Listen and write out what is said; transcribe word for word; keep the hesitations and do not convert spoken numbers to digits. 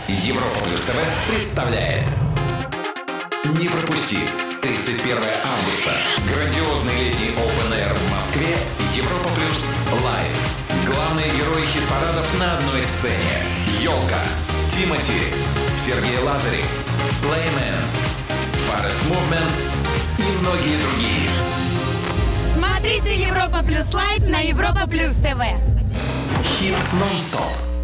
Европа Плюс ТВ представляет. Не пропусти! тридцать первое августа. Грандиозный летний Open Air в Москве. Европа Плюс Лайв. Главные герои хит-парадов на одной сцене. Ёлка, Тимати, Сергей Лазарев, Layman, Forest Movement и многие другие. Смотрите Европа Плюс Лайв на Европа Плюс ТВ. Хит нон-стоп.